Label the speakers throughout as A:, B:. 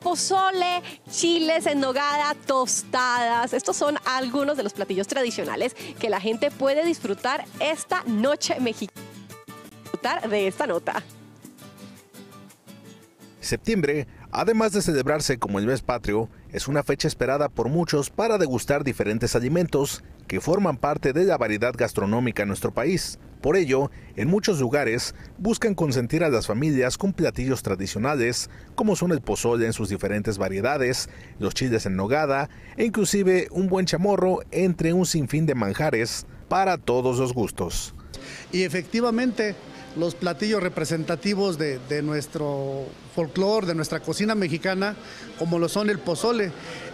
A: pozole, chiles en nogada, tostadas. Estos son algunos de los platillos tradicionales que la gente puede disfrutar esta noche mexicana. Disfrutar de esta nota.
B: Septiembre, además de celebrarse como el mes patrio, es una fecha esperada por muchos para degustar diferentes alimentos que forman parte de la variedad gastronómica en nuestro país. Por ello, en muchos lugares buscan consentir a las familias con platillos tradicionales, como son el pozole en sus diferentes variedades, los chiles en nogada e inclusive un buen chamorro, entre un sinfín de manjares para todos los gustos.
C: Y efectivamente, los platillos representativos de nuestro folclore, de nuestra cocina mexicana, como lo son el pozole.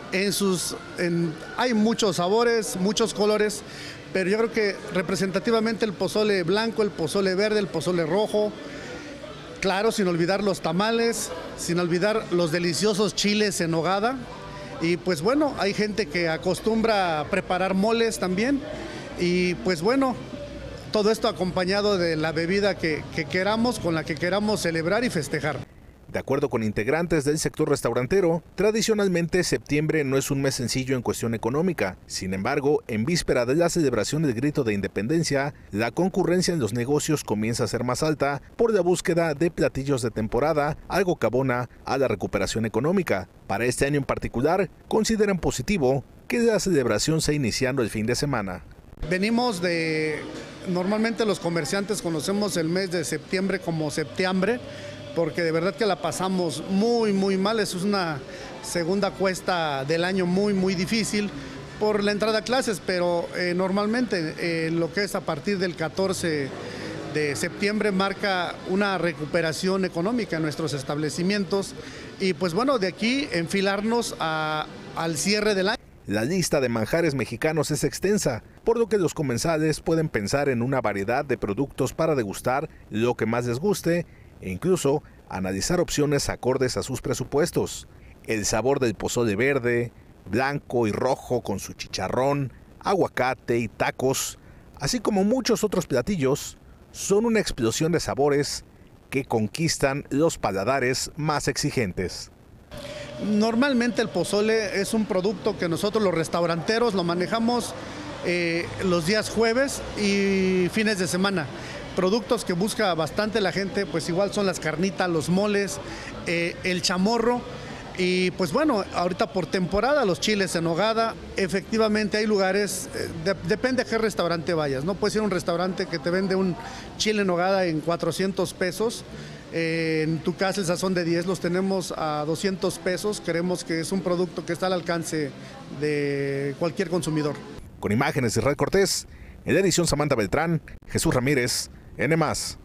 C: Hay muchos sabores, muchos colores, pero yo creo que representativamente el pozole blanco, el pozole verde, el pozole rojo, claro, sin olvidar los tamales, sin olvidar los deliciosos chiles en nogada. Y pues bueno, hay gente que acostumbra a preparar moles también, y pues bueno, todo esto acompañado de la bebida que queramos, con la que queramos celebrar y festejar.
B: De acuerdo con integrantes del sector restaurantero, tradicionalmente septiembre no es un mes sencillo en cuestión económica. Sin embargo, en víspera de la celebración del Grito de Independencia, la concurrencia en los negocios comienza a ser más alta por la búsqueda de platillos de temporada, algo que abona a la recuperación económica. Para este año en particular, consideran positivo que la celebración sea iniciando el fin de semana.
C: Normalmente los comerciantes conocemos el mes de septiembre como septiembre, porque de verdad que la pasamos muy mal. Es una segunda cuesta del año muy difícil por la entrada a clases, pero normalmente lo que es a partir del 14 de septiembre marca una recuperación económica en nuestros establecimientos, y pues bueno, de aquí enfilarnos al cierre del año.
B: La lista de manjares mexicanos es extensa, por lo que los comensales pueden pensar en una variedad de productos para degustar lo que más les guste e incluso analizar opciones acordes a sus presupuestos. El sabor del pozole verde, blanco y rojo con su chicharrón, aguacate y tacos, así como muchos otros platillos, son una explosión de sabores que conquistan los paladares más exigentes.
C: Normalmente el pozole es un producto que nosotros los restauranteros lo manejamos los días jueves y fines de semana. Productos que busca bastante la gente, pues igual son las carnitas, los moles, el chamorro, y pues bueno, ahorita por temporada los chiles en nogada. Efectivamente hay lugares, depende a qué restaurante vayas, ¿no? Puedes ir a un restaurante que te vende un chile en nogada en 400 pesos. En tu casa el sazón de 10 los tenemos a 200 pesos. Creemos que es un producto que está al alcance de cualquier consumidor.
B: Con imágenes de Israel Cortés, en la edición Samantha Beltrán, Jesús Ramírez, N+.